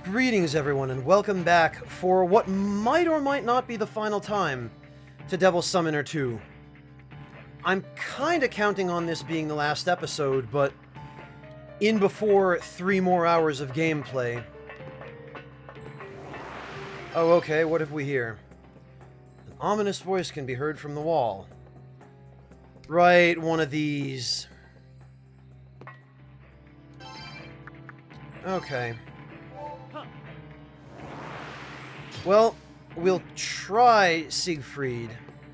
Greetings, everyone, and welcome back for what might or might not be the final time to Devil Summoner 2. I'm kinda counting on this being the last episode, but in before 3 more hours of gameplay. Oh, okay, what have we here? An ominous voice can be heard from the wall. Right, one of these. Okay. Well, we'll try Siegfried.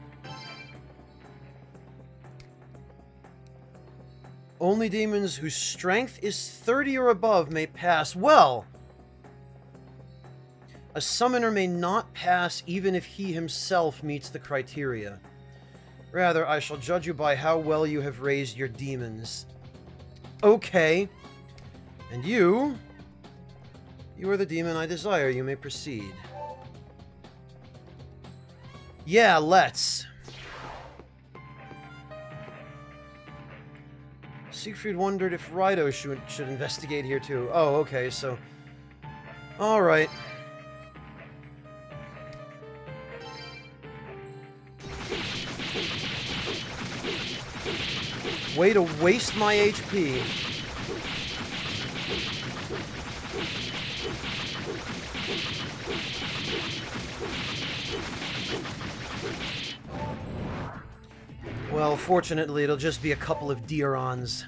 Only demons whose strength is 30 or above may pass. Well, a summoner may not pass even if he himself meets the criteria. Rather, I shall judge you by how well you have raised your demons. Okay. And you are the demon I desire. You may proceed. Yeah, let's. Siegfried wondered if Raidou should investigate here too. Oh, okay, so... Alright. Way to waste my HP. Well, fortunately, it'll just be a couple of Deerons.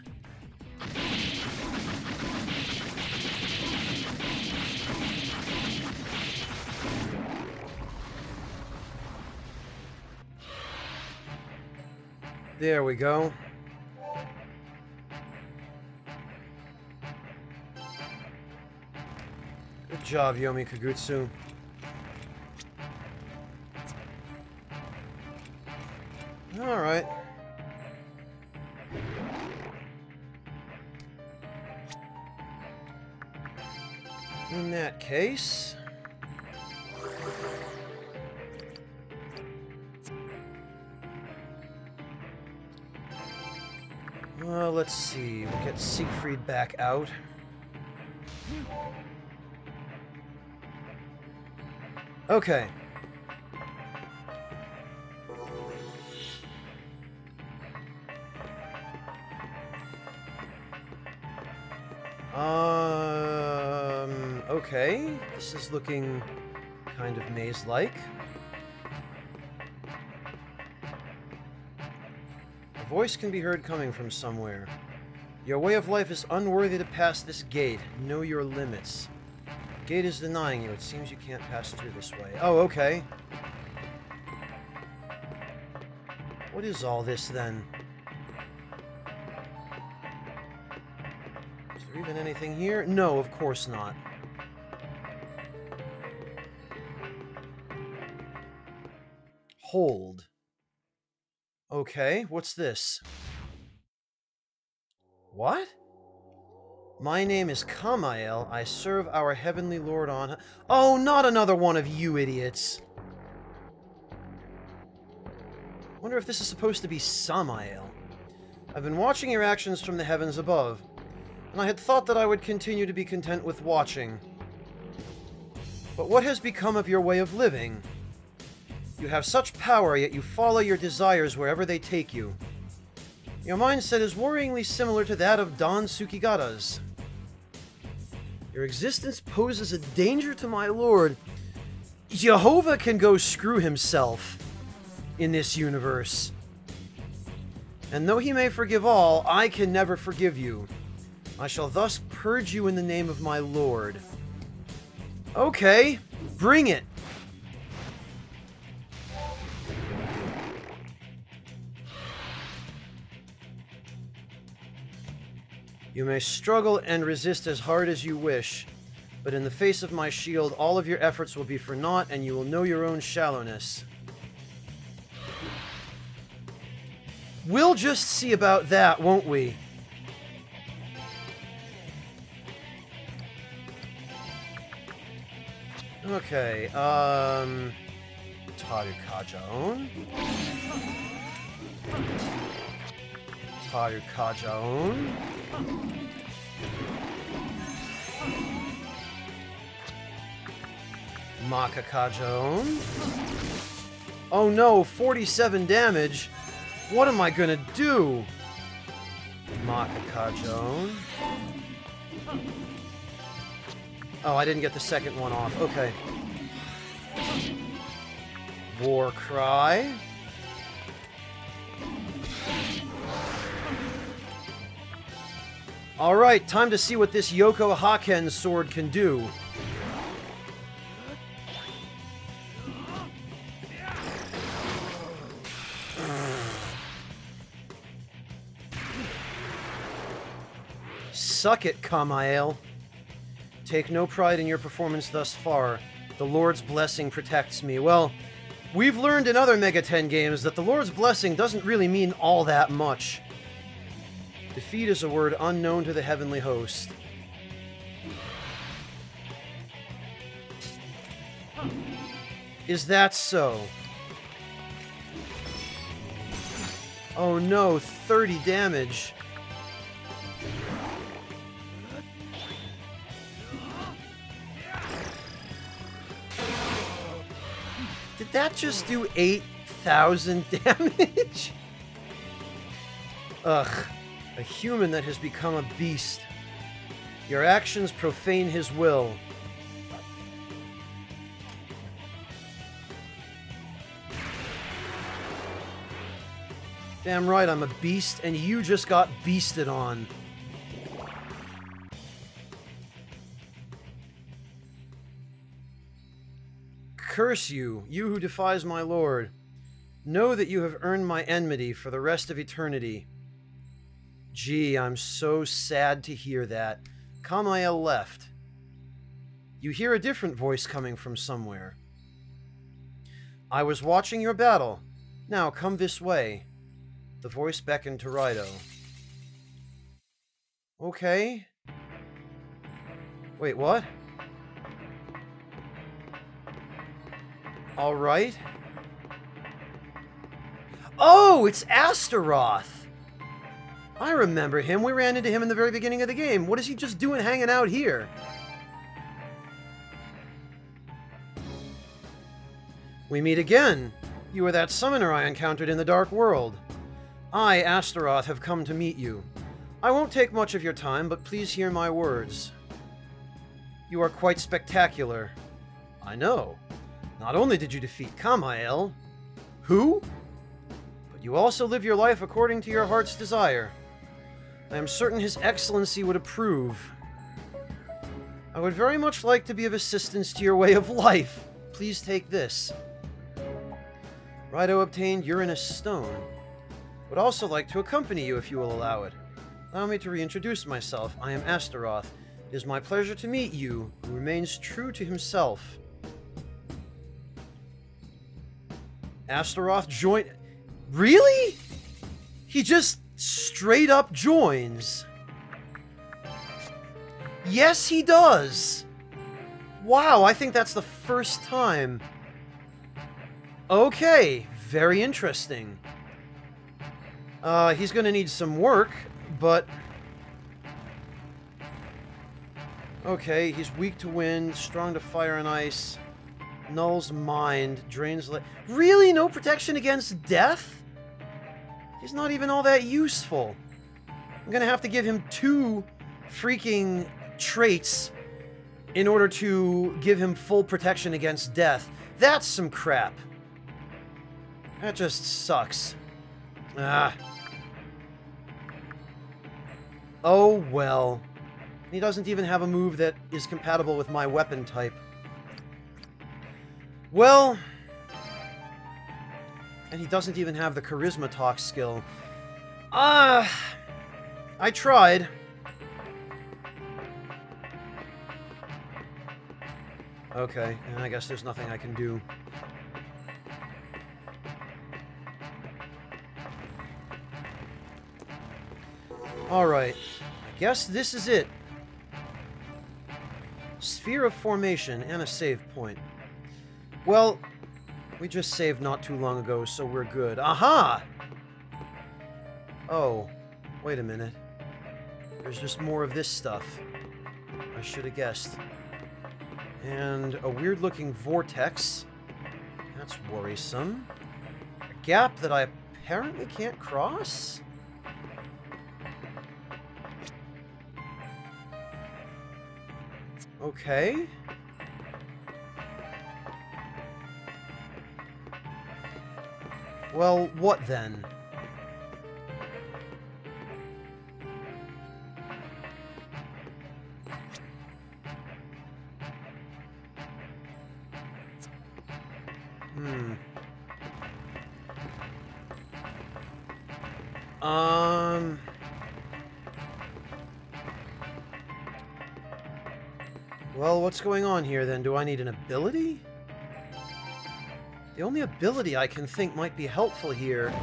There we go. Good job, Yomi Kagutsu. Alright. In that case... let's see. We'll get Siegfried back out. Okay. Okay. This is looking kind of maze-like. A voice can be heard coming from somewhere. Your way of life is unworthy to pass this gate. Know your limits. The gate is denying you. It seems you can't pass through this way. Oh, okay. What is all this, then? Is there even anything here? No, of course not. Hold. Okay, what's this? What? My name is Kamael. I serve our heavenly lord on... Oh, not another one of you idiots! Wonder if this is supposed to be Samael. I've been watching your actions from the heavens above, and I had thought that I would continue to be content with watching. But what has become of your way of living? You have such power, yet you follow your desires wherever they take you. Your mindset is worryingly similar to that of Don Tsukigata's. Your existence poses a danger to my lord. Jehovah can go screw himself in this universe. And though he may forgive all, I can never forgive you. I shall thus purge you in the name of my lord. Okay, bring it. You may struggle and resist as hard as you wish, but in the face of my shield, all of your efforts will be for naught, and you will know your own shallowness. We'll just see about that, won't we? Okay, Tarukajaon. Tarukajaon. Makakajon. Oh no, 47 damage. What am I gonna do? Makakajon. Oh, I didn't get the second one off. Okay. War Cry. Alright, time to see what this Yoko Haken's sword can do. Suck it, Kamael. Take no pride in your performance thus far. The Lord's blessing protects me. Well, we've learned in other Mega 10 games that the Lord's blessing doesn't really mean all that much. Defeat is a word unknown to the heavenly host. Is that so? Oh no, 30 damage. Did that just do 8,000 damage? Ugh. A human that has become a beast. Your actions profane his will. Damn right, I'm a beast, and you just got beasted on. Curse you, you who defies my lord. Know that you have earned my enmity for the rest of eternity. Gee, I'm so sad to hear that. Kamael left. You hear a different voice coming from somewhere. I was watching your battle. Now come this way. The voice beckoned to Raidou. Okay. Wait, what? Alright. Oh, it's Astaroth! I remember him. We ran into him in the very beginning of the game. What is he just doing hanging out here? We meet again. You are that summoner I encountered in the Dark World. I, Astaroth, have come to meet you. I won't take much of your time, but please hear my words. You are quite spectacular. I know. Not only did you defeat Kamael, who? But you also live your life according to your heart's desire. I am certain His Excellency would approve. I would very much like to be of assistance to your way of life. Please take this. Raidou obtained Uranus Stone. Would also like to accompany you if you will allow it. Allow me to reintroduce myself. I am Astaroth. It is my pleasure to meet you, who remains true to himself. Astaroth joined... Really? He just straight up joins. Yes, he does. Wow, I think that's the first time. Okay, very interesting. He's gonna need some work, but... Okay, he's weak to wind, strong to fire and ice, nulls mind, drains... Really? No protection against death? He's not even all that useful. I'm gonna have to give him 2 freaking traits in order to give him full protection against death. That's some crap. That just sucks. Ah. Oh well. He doesn't even have a move that is compatible with my weapon type. Well... And he doesn't even have the Charisma Talk skill. I tried. Okay, and I guess there's nothing I can do. Alright, I guess this is it. Sphere of Formation and a save point. Well, we just saved not too long ago, so we're good. Aha! Oh, wait a minute. There's just more of this stuff. I should have guessed. And a weird-looking vortex. That's worrisome. A gap that I apparently can't cross? Okay. Well, what then? Well, what's going on here then? Do I need an ability? The only ability I can think might be helpful here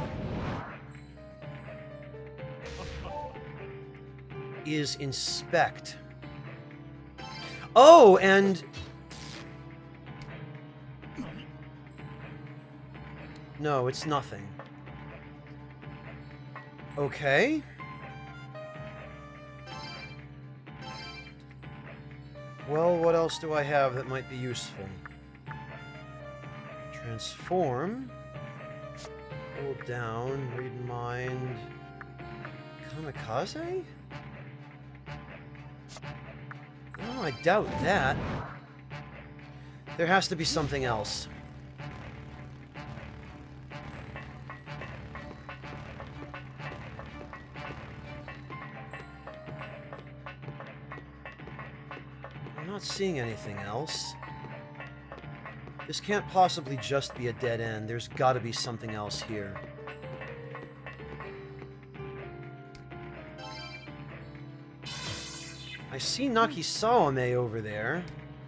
is Inspect. Oh, and... No, it's nothing. Okay. Well, what else do I have that might be useful? Transform. Hold down. Read mind. Kamikaze? Oh, I doubt that. There has to be something else. Not seeing anything else. This can't possibly just be a dead end. There's got to be something else here. I see Naki Sawame over there.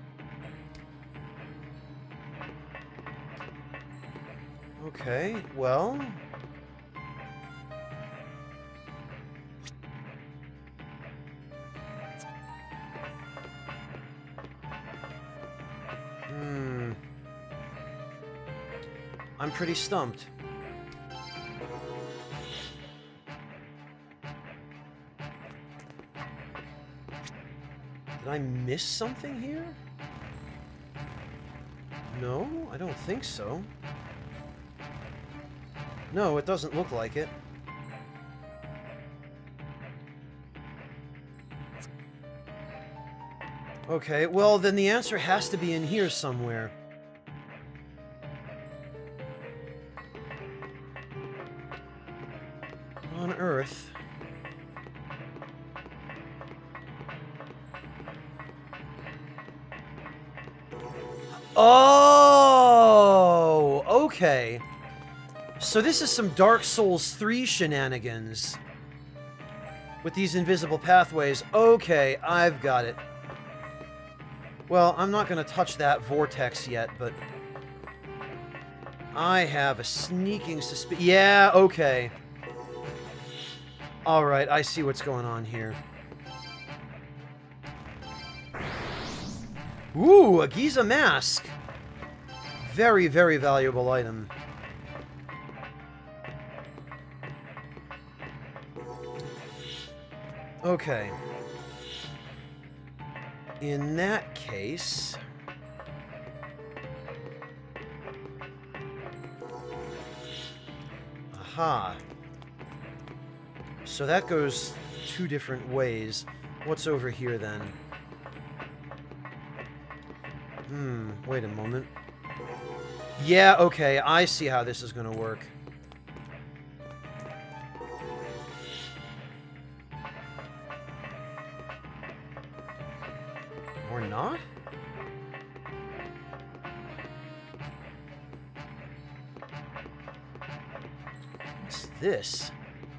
Okay, well... I'm pretty stumped. Did I miss something here? No, I don't think so. No, it doesn't look like it. Okay, well, then the answer has to be in here somewhere. On Earth. Oh! Okay. So this is some Dark Souls 3 shenanigans. With these invisible pathways. Okay, I've got it. Well, I'm not going to touch that vortex yet, but... I have a sneaking suspicion. Yeah, okay. Alright, I see what's going on here. Ooh, a Giza mask! Very, very valuable item. Okay. In that case... Aha. So that goes two different ways. What's over here, then? Wait a moment. Yeah, okay, I see how this is gonna work. Or not? What's this?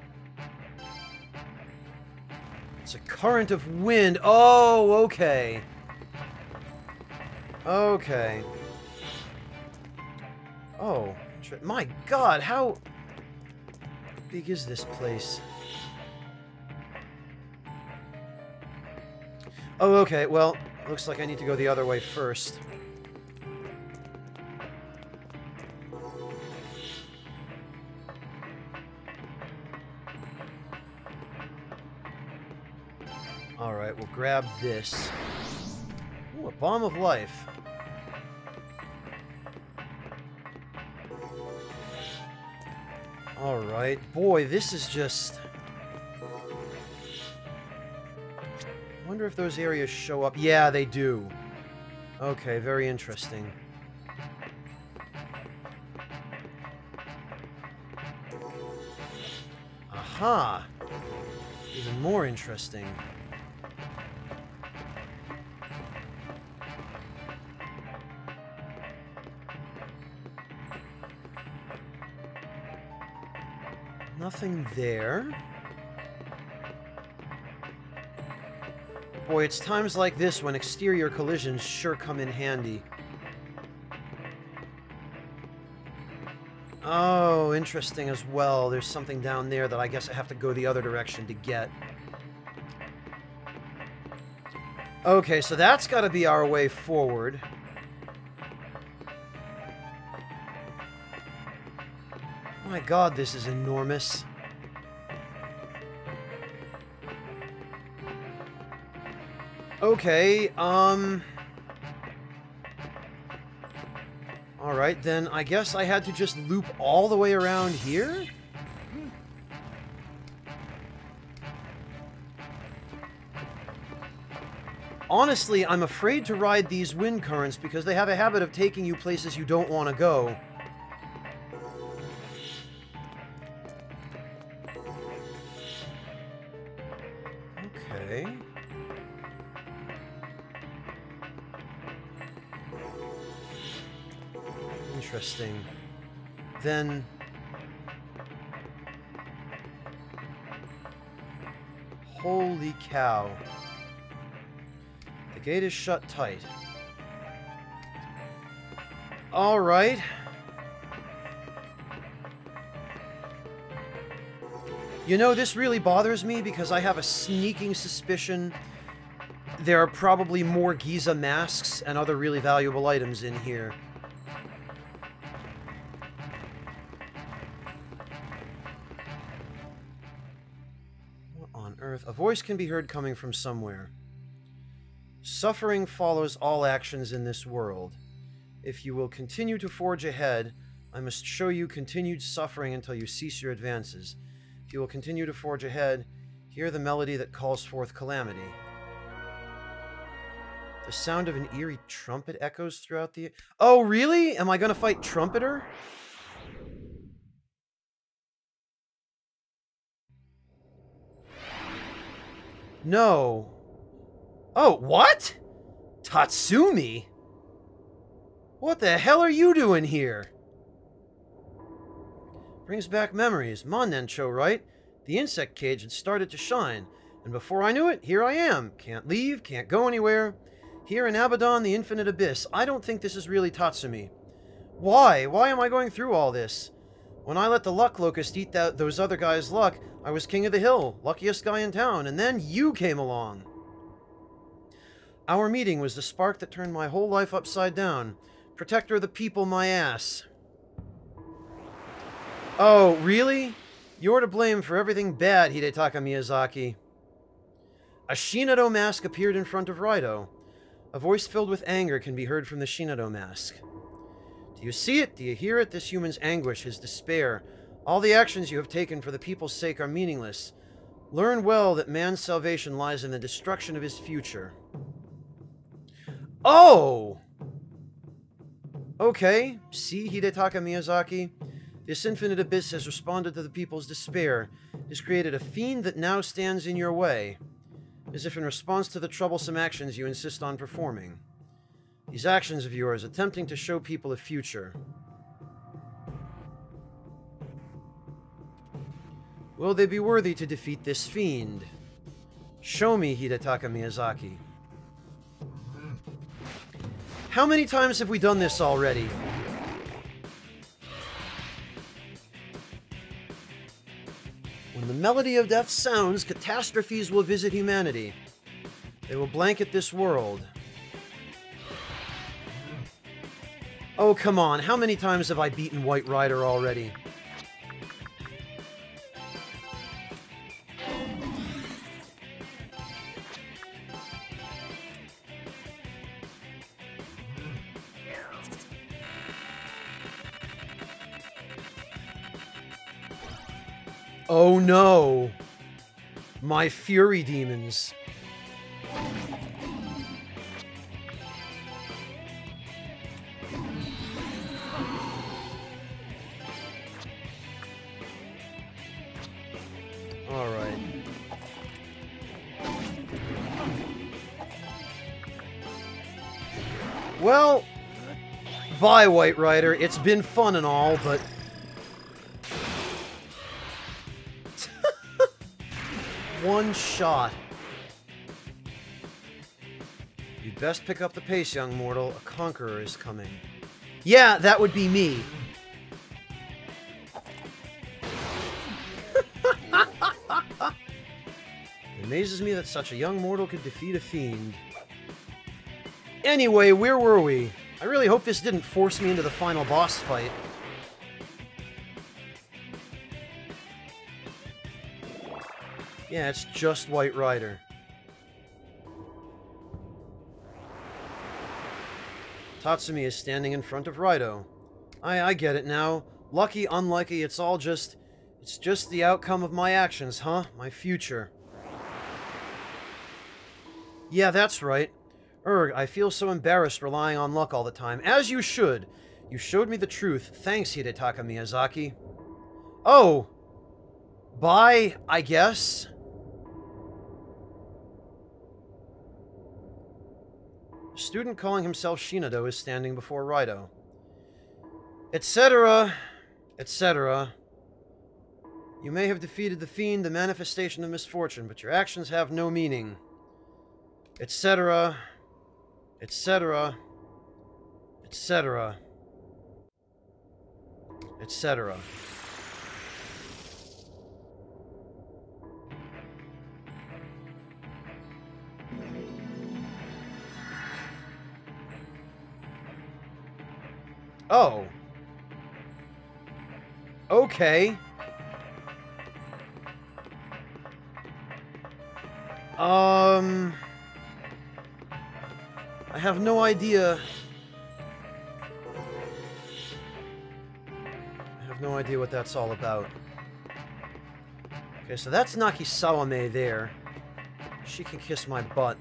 It's a current of wind. Oh, okay. Okay. Oh, my God, how big is this place? Oh, okay, well, looks like I need to go the other way first. Alright, we'll grab this. Ooh, a bomb of life. Alright. Boy, this is just... I wonder if those areas show up. Yeah, they do. Okay, very interesting. Aha! Even more interesting. Nothing there. Boy, it's times like this when exterior collisions sure come in handy. Oh, interesting as well. There's something down there that I guess I have to go the other direction to get. Okay, so that's got to be our way forward. My God, this is enormous. Okay, alright, then I guess I had to just loop all the way around here? Honestly, I'm afraid to ride these wind currents because they have a habit of taking you places you don't want to go. Okay. Interesting. Then... Holy cow. The gate is shut tight. Alright. You know, this really bothers me because I have a sneaking suspicion there are probably more Giza masks and other really valuable items in here. What on earth? A voice can be heard coming from somewhere. Suffering follows all actions in this world. If you will continue to forge ahead, I must show you continued suffering until you cease your advances. If you will continue to forge ahead, hear the melody that calls forth calamity. The sound of an eerie trumpet echoes throughout the... Oh, really? Am I going to fight Trumpeter? No. Oh, what? Tatsumi? What the hell are you doing here? Brings back memories. Monnencho, right? The insect cage had started to shine, and before I knew it, here I am. Can't leave, can't go anywhere. Here in Abaddon, the infinite abyss. I don't think this is really Tatsumi. Why? Why am I going through all this? When I let the luck locust eat those other guys' luck, I was king of the hill, luckiest guy in town, and then you came along. Our meeting was the spark that turned my whole life upside down. Protector of the people, my ass. Oh, really? You're to blame for everything bad, Hidetaka Miyazaki. A Shinado mask appeared in front of Raidou. A voice filled with anger can be heard from the Shinado mask. Do you see it? Do you hear it? This human's anguish, his despair. All the actions you have taken for the people's sake are meaningless. Learn well that man's salvation lies in the destruction of his future. Oh! Okay, see, Hidetaka Miyazaki? This infinite abyss has responded to the people's despair. It has created a fiend that now stands in your way, as if in response to the troublesome actions you insist on performing. These actions of yours, attempting to show people a future. Will they be worthy to defeat this fiend? Show me, Hidetaka Miyazaki. How many times have we done this already? When the melody of death sounds, catastrophes will visit humanity. They will blanket this world. Oh, come on. How many times have I beaten White Rider already? Oh no! My fury demons. Alright. Well, bye, White Rider. It's been fun and all, but... One shot. You'd best pick up the pace, young mortal. A conqueror is coming. Yeah, that would be me. It amazes me that such a young mortal could defeat a fiend. Anyway, where were we? I really hope this didn't force me into the final boss fight. Yeah, it's just White Rider. Tatsumi is standing in front of Raidou. I get it now. Lucky, unlucky, it's just the outcome of my actions, huh? My future. Yeah, that's right. I feel so embarrassed relying on luck all the time. As you should. You showed me the truth. Thanks, Hidetaka Miyazaki. Oh! Bye, I guess? A student calling himself Shinado is standing before Raidou. Etc. Etc. You may have defeated the fiend, the manifestation of misfortune, but your actions have no meaning. Etc. Etc. Etc. Etc. Oh. Okay. I have no idea. I have no idea what that's all about. Okay, so that's Naki Sawame there. She can kiss my butt.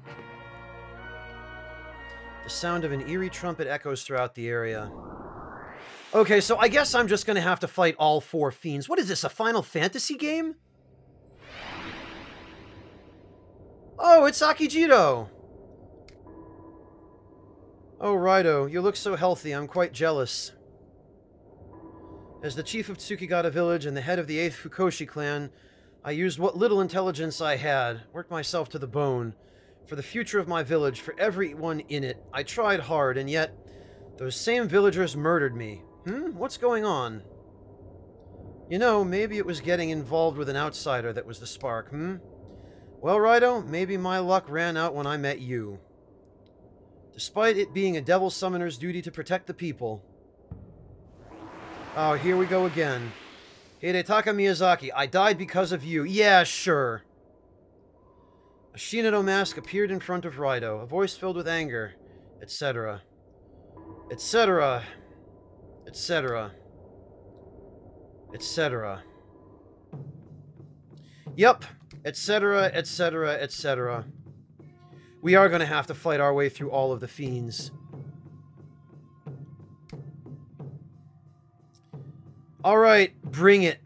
The sound of an eerie trumpet echoes throughout the area. Okay, so I guess I'm just gonna have to fight all 4 fiends. What is this, a Final Fantasy game? Oh, it's Akijiro! Oh, Raidou, you look so healthy. I'm quite jealous. As the chief of Tsukigata village and the head of the 8th Fukoshi clan, I used what little intelligence I had, worked myself to the bone, for the future of my village, for everyone in it. I tried hard, and yet, those same villagers murdered me. What's going on? You know, maybe it was getting involved with an outsider that was the spark, Well, Raidou, maybe my luck ran out when I met you. Despite it being a devil summoner's duty to protect the people. Oh, here we go again. Hidetaka Miyazaki, I died because of you. Yeah, sure. A Shinado mask appeared in front of Raidou, a voice filled with anger, etc. Etc. Etc. Etc. Yep. Etc. Etc. Etc. We are going to have to fight our way through all of the fiends. Alright, bring it.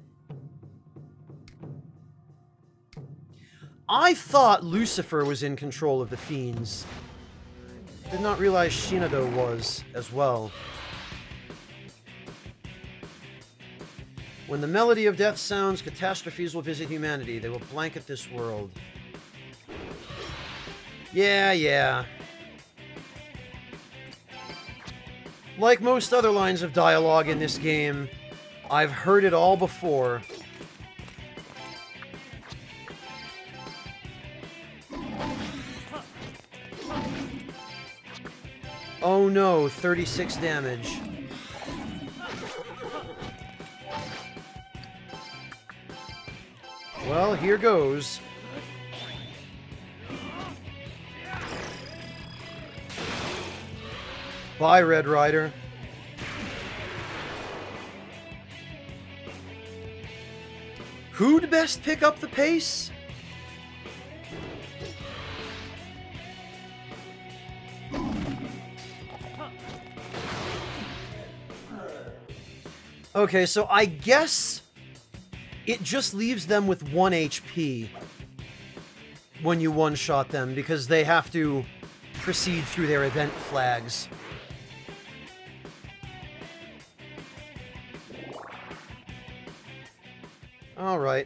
I thought Lucifer was in control of the fiends. Did not realize Shinado was, as well. When the melody of death sounds, catastrophes will visit humanity. They will blanket this world. Yeah. Like most other lines of dialogue in this game, I've heard it all before. Oh no, 36 damage. Well, here goes. Bye, Red Rider. Who'd best pick up the pace? Okay, so I guess it just leaves them with 1 HP when you one-shot them, because they have to proceed through their event flags. Alright.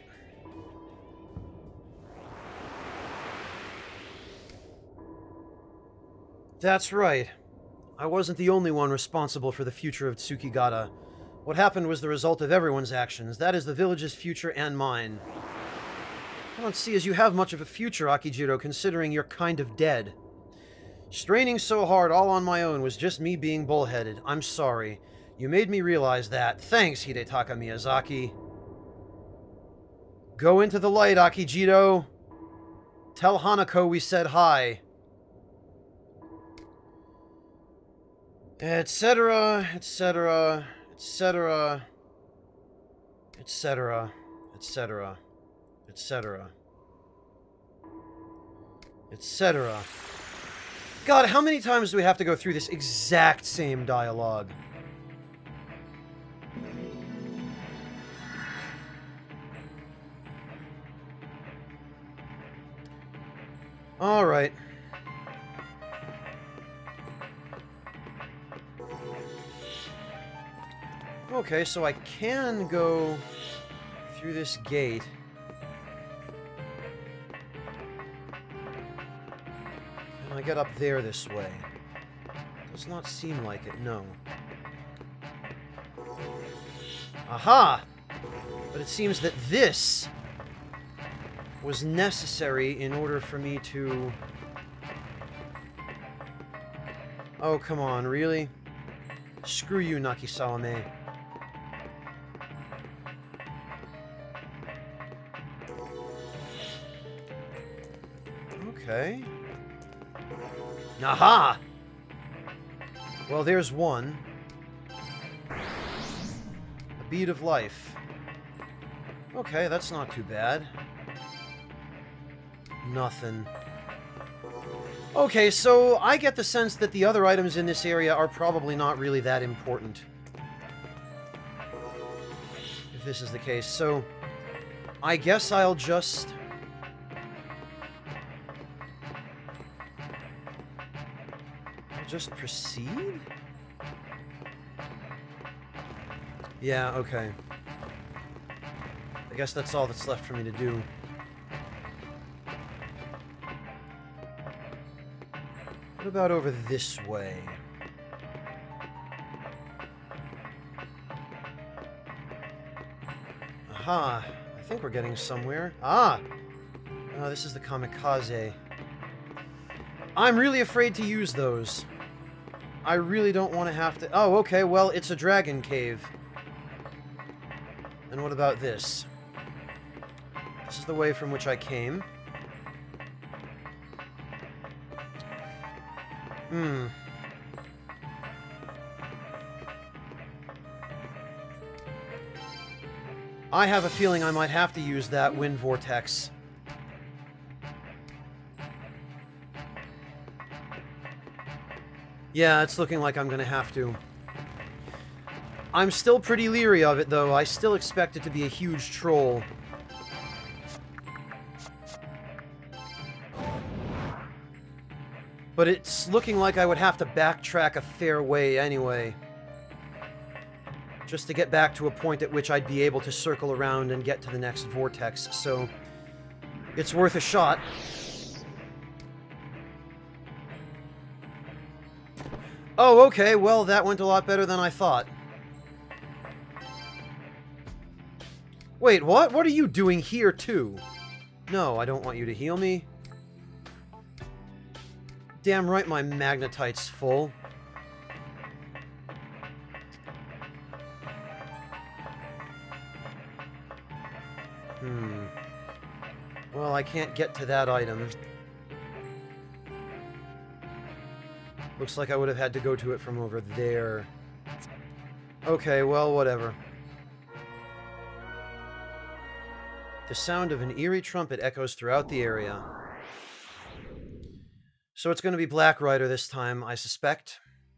That's right. I wasn't the only one responsible for the future of Tsukigata. What happened was the result of everyone's actions. That is the village's future and mine. I don't see as you have much of a future, Akijiro, considering you're kind of dead. Straining so hard all on my own was just me being bullheaded. I'm sorry. You made me realize that. Thanks, Hidetaka Miyazaki. Go into the light, Akijiro. Tell Hanako we said hi. Etc., etc., etc., etc., etc., etc., etc. God, how many times do we have to go through this exact same dialogue? All right. Okay, so I can go through this gate. Can I get up there this way? Does not seem like it, no. Aha! But it seems that this was necessary in order for me to... Oh, come on, really? Screw you, Nakisawame. Okay. Aha! Well, there's one. A bead of life. Okay, that's not too bad. Nothing. Okay, so I get the sense that the other items in this area are probably not really that important. If this is the case. So, I guess I'll just... just proceed? Yeah, okay. I guess that's all that's left for me to do. What about over this way? Aha! I think we're getting somewhere. Ah! Oh, this is the kamikaze. I'm really afraid to use those. I really don't want to have to... Oh, okay, well, it's a dragon cave. And what about this? This is the way from which I came. I have a feeling I might have to use that wind vortex. Yeah, it's looking like I'm gonna have to. I'm still pretty leery of it, though. I still expect it to be a huge troll. But it's looking like I would have to backtrack a fair way anyway. Just to get back to a point at which I'd be able to circle around and get to the next vortex, so... it's worth a shot. Oh, okay, well, that went a lot better than I thought. Wait, what? What are you doing here, too? No, I don't want you to heal me. Damn right my magnetite's full. Well, I can't get to that item. Looks like I would have had to go to it from over there. Okay, well, whatever. The sound of an eerie trumpet echoes throughout the area. So it's going to be Black Rider this time, I suspect.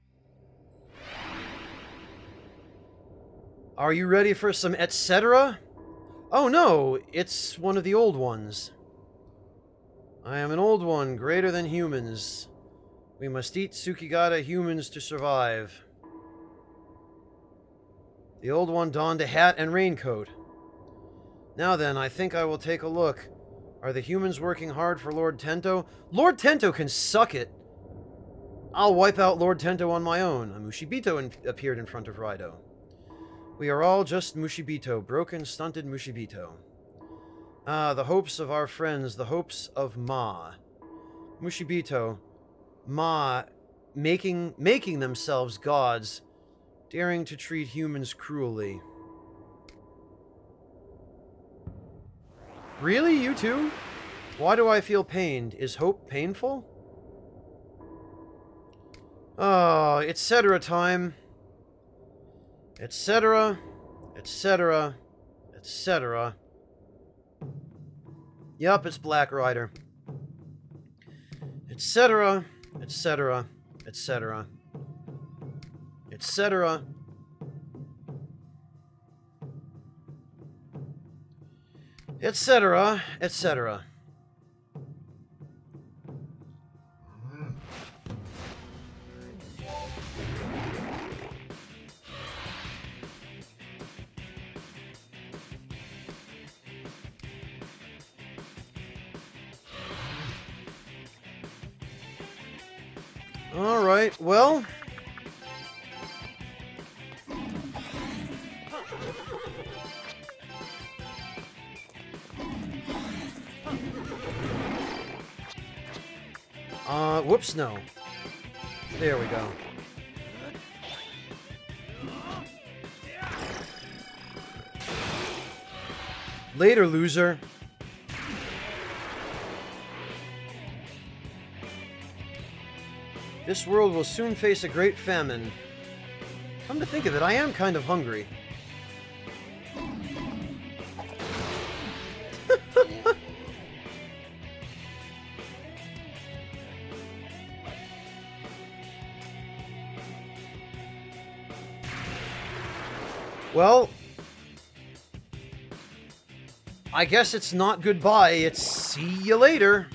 Are you ready for some etc.? Oh no, it's one of the old ones. I am an old one, greater than humans. We must eat Tsukigata humans to survive. The old one donned a hat and raincoat. Now then, I think I will take a look. Are the humans working hard for Lord Tento? Lord Tento can suck it! I'll wipe out Lord Tento on my own. A Mushibito appeared in front of Raidou. We are all just Mushibito, broken, stunted Mushibito. Ah, the hopes of our friends, the hopes of Ma. Mushibito, Ma, making themselves gods, daring to treat humans cruelly. Really, you too? Why do I feel pained? Is hope painful? Oh, etc. time. Etc. etc. etc. Yup, it's Black Rider. Etc. etc. etc. etc. etc. etc. All right, well, whoops, no. There we go. Later, loser. This world will soon face a great famine. Come to think of it, I am kind of hungry. Well, I guess it's not goodbye, it's see you later.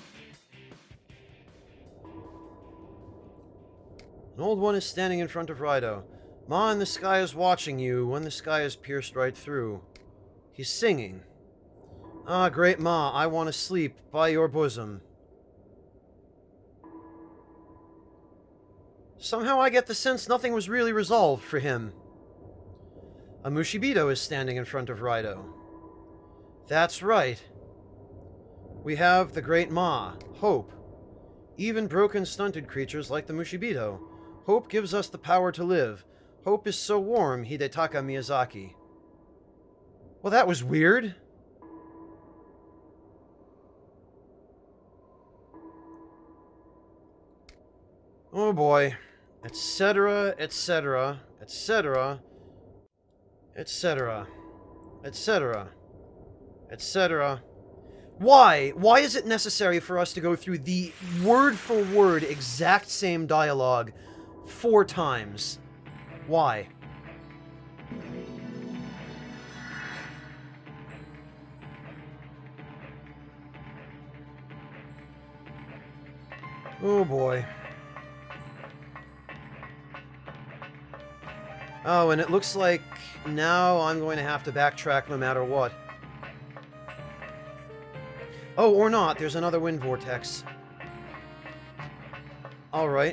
An old one is standing in front of Raidou. Ma in the sky is watching you when the sky is pierced right through. He's singing. Ah, great Ma, I want to sleep by your bosom. Somehow I get the sense nothing was really resolved for him. A Mushibito is standing in front of Raidou. That's right. We have the great Ma, Hope. Even broken, stunted creatures like the Mushibito. Hope gives us the power to live. Hope is so warm, Hidetaka Miyazaki. Well, that was weird. Oh boy. Etc., etc., etc., etc., etc., etc. Why? Why is it necessary for us to go through the word-for-word exact same dialogue 4 times? Why? Oh boy. Oh, and it looks like now I'm going to have to backtrack no matter what. Oh, or not. There's another wind vortex. Alright.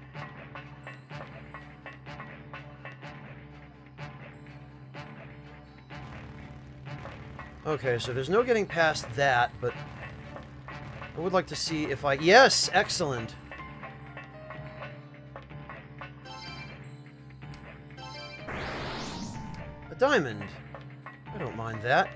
Okay, so there's no getting past that, but I would like to see if I... Yes! Excellent! A diamond. I don't mind that.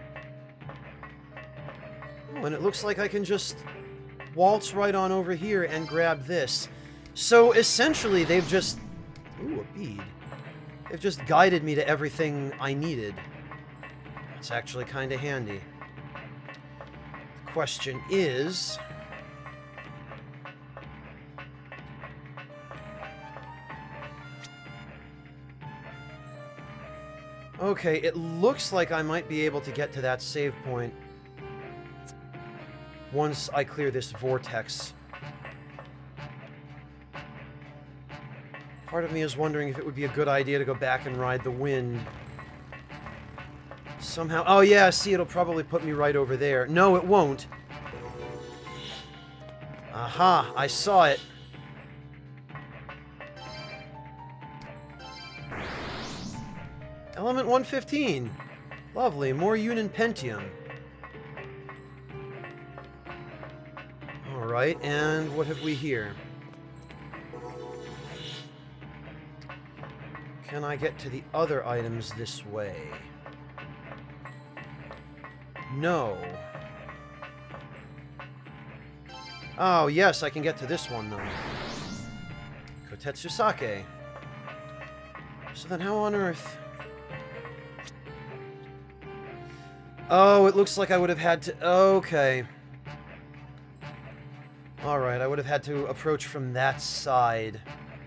Oh, and it looks like I can just waltz right on over here and grab this. So, essentially, they've just... Ooh, a bead. They've just guided me to everything I needed. That's actually kind of handy. question is... Okay, it looks like I might be able to get to that save point once I clear this vortex. Part of me is wondering if it would be a good idea to go back and ride the wind. Somehow... Oh yeah, see, it'll probably put me right over there. No, it won't. Aha, I saw it. Element 115. Lovely, more Unin Pentium. Alright, and what have we here? Can I get to the other items this way? No. Oh, yes, I can get to this one, though. Kotetsu Sake. So then how on earth... Oh, it looks like I would have had to... Okay. Alright, I would have had to approach from that side.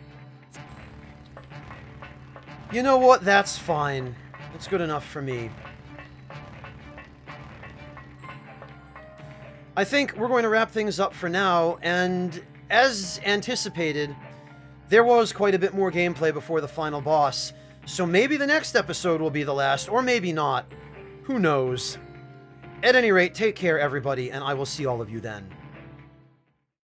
You know what? That's fine. That's good enough for me. I think we're going to wrap things up for now, and as anticipated, there was quite a bit more gameplay before the final boss, so maybe the next episode will be the last, or maybe not. Who knows? At any rate, take care, everybody, and I will see all of you then.